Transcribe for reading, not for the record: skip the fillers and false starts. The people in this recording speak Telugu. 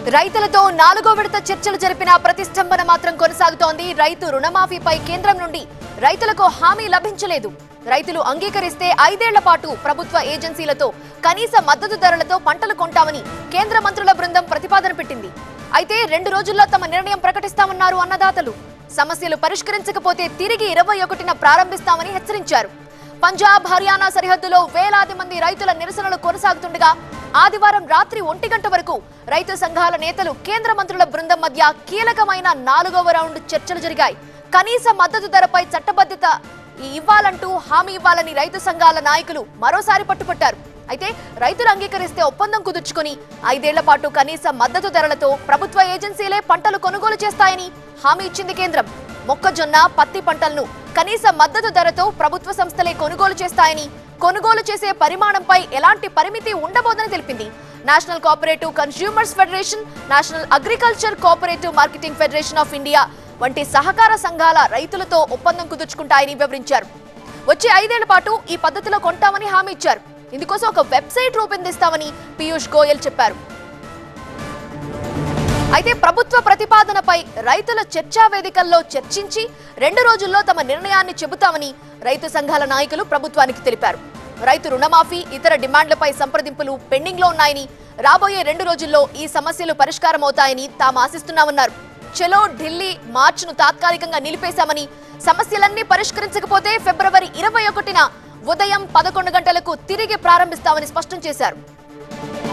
రైతులతో నాలుగో విడత చర్చలు జరిపిన ప్రతిష్టంభన మాత్రం కొనసాగుతోంది. రైతు రుణమాఫీపై కేంద్రం నుండి రైతులకు హామీ లభించలేదు. రైతులు అంగీకరిస్తే 5 ఏళ్ల పాటు ప్రభుత్వ ఏజెన్సీలతో కనీస మద్దతు ధరలతో పంటలు కొంటామని కేంద్ర మంత్రుల బృందం ప్రతిపాదన పెట్టింది. అయితే 2 రోజుల్లో తమ నిర్ణయం ప్రకటిస్తామన్నారు అన్నదాతలు. సమస్యలు పరిష్కరించకపోతే తిరిగి 21న ప్రారంభిస్తామని హెచ్చరించారు. పంజాబ్, హర్యానా సరిహద్దులో వేలాది మంది రైతుల నిరసనలు కొనసాగుతుండగా ఆదివారం రాత్రి 1 గంట వరకు రైతు సంఘాల నేతలు కేంద్ర మంత్రుల బృందం మధ్య కీలకమైన 4వ రౌండ్ చర్చలు జరిగాయి. కనీస మద్దతు ధరపై చట్టబద్ధత ఇవ్వాలంటూ హామీ ఇవ్వాలని రైతు సంఘాల నాయకులు మరోసారి పట్టుపట్టారు. అయితే రైతులు అంగీకరిస్తే ఒప్పందం కుదుర్చుకుని 5 ఏళ్ల పాటు కనీస మద్దతు ధరలతో ప్రభుత్వ ఏజెన్సీలే పంటలు కొనుగోలు చేస్తాయని హామీ ఇచ్చింది కేంద్రం. మొక్కజొన్న, పత్తి పంటలను కనీస మద్దతు ధరతో ప్రభుత్వ సంస్థలే కొనుగోలు చేస్తాయని, కొనుగోలు చేసే పరిమాణంపై ఎలాంటి పరిమితి ఉండబోదని తెలిపింది. National cooperative consumers federation, national agriculture cooperative marketing federation of India వంటి సహకార సంఘాల రైతులతో ఒప్పందం కుదుర్చుకుంటాయని వివరించారు. వచ్చే 5 ఏళ్ల పాటు ఈ పద్ధతిలో కొంటామని హామీ ఇచ్చారు. ఇందుకోసం ఒక వెబ్సైట్ రూపొందిస్తామని పీయూష్ గోయల్ చెప్పారు. అయితే ప్రభుత్వ ప్రతిపాదనపై రైతుల చర్చా వేదికల్లో చర్చించి 2 రోజుల్లో తమ నిర్ణయాన్ని చెబుతామని రైతు సంఘాల నాయకులు ప్రభుత్వానికి తెలిపారు. రైతు రుణమాఫీ, ఇతర డిమాండ్లపై సంప్రదింపులు పెండింగ్ లో ఉన్నాయని, రాబోయే 2 రోజుల్లో ఈ సమస్యలు పరిష్కారం అవుతాయని తాము ఆశిస్తున్నామన్నారు. చలో ఢిల్లీ మార్చ్ను తాత్కాలికంగా నిలిపేశామని, సమస్యలన్నీ పరిష్కరించకపోతే ఫిబ్రవరి 21న ఉదయం 11 గంటలకు తిరిగి ప్రారంభిస్తామని స్పష్టం చేశారు.